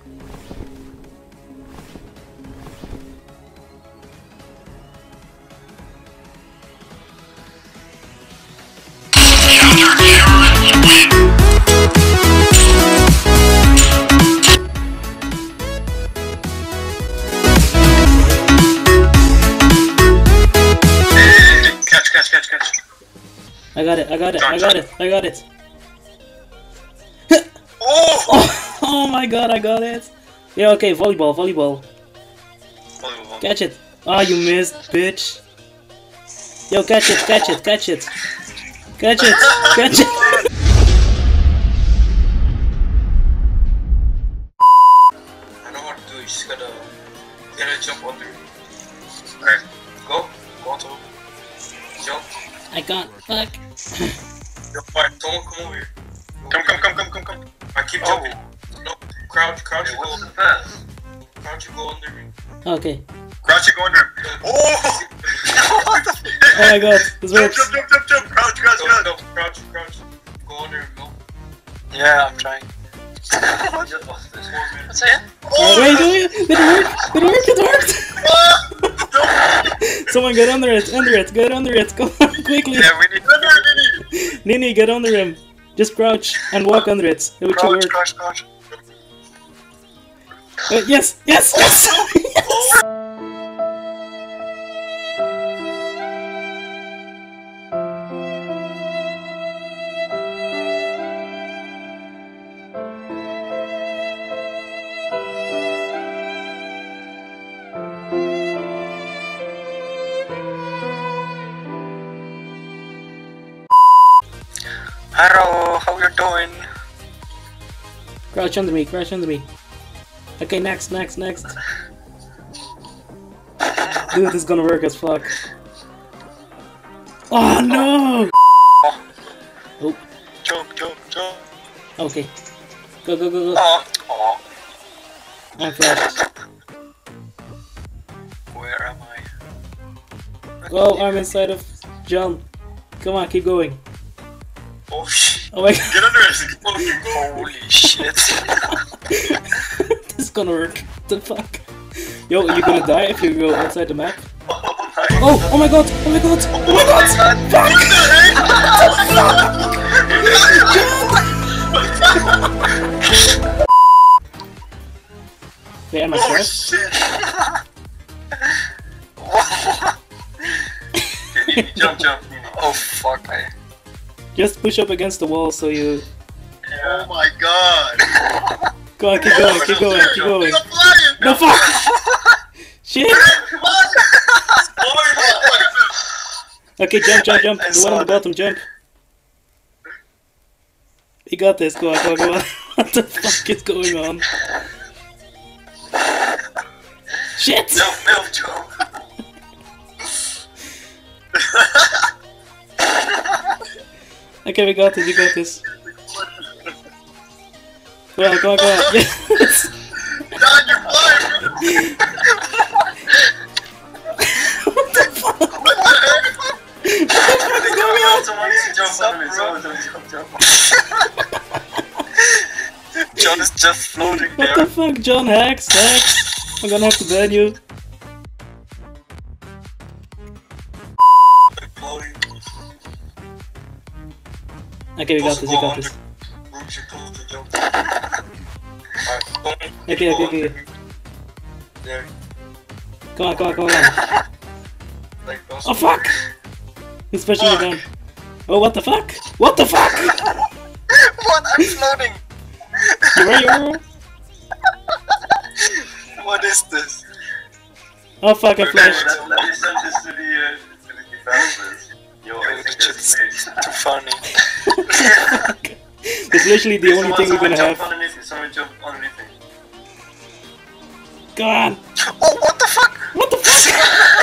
Catch. I got it. Oh! Oh my god, I got it. Yeah, okay, volleyball. Catch it. Oh, you missed, bitch. Yo, catch it. I know what to do, you just gotta jump under. Alright, go on top. Jump. I can't, fuck. Yo, alright, someone come over here. Come. I keep jumping. No, crouch, you go under. Crouch, you go under me. Okay. Crouch, you go under him. Oh! What the fuck? Oh my god, this works. Jump. Crouch. Go under him, go. Yeah, I'm trying. What's that? Oh, wait, did it work? Someone get under it, get under it, come on, quickly. Yeah, we need Nini, get under him. Just crouch and walk under it. It will work. Crouch. Yes! Hello, how you doing? Crouch under me. Okay, next. Dude, this is gonna work as fuck. Oh no! Oh. Jump. Okay. Go. Oh. I'm flashed. Where am I? Oh, I'm inside of John. Come on, keep going. Oh shit. Oh my god. Get under it. Holy shit. This is gonna work. What the fuck? Yo, are you gonna die if you go outside the map? Oh my god! Fuck! Wait, am I Oh sure? shit. Okay, jump. Oh fuck. Just push up against the wall so you... Oh my god. Go on, keep going. No, fuck! Shit! Okay, jump. The one on the bottom, jump. You got this, go on. What the fuck is going on? Shit! Jump. Okay, we got this. Go on. Yes! God, you're flying! What the fuck? Someone needs to jump under me. John is just floating there. What the fuck, John? Hacks! I'm gonna have to ban you. Okay, we got this. Okay. There. Come on. Oh fuck! He's pushing me down. Oh, what the fuck? What? I'm floating! Where you are? What is this? Oh fuck, I flashed. Let me send this to the developers. Yo, I think it's too funny. It's literally the only thing we're gonna have. Someone jump underneath me. Go on! Oh, what the fuck? What the fuck?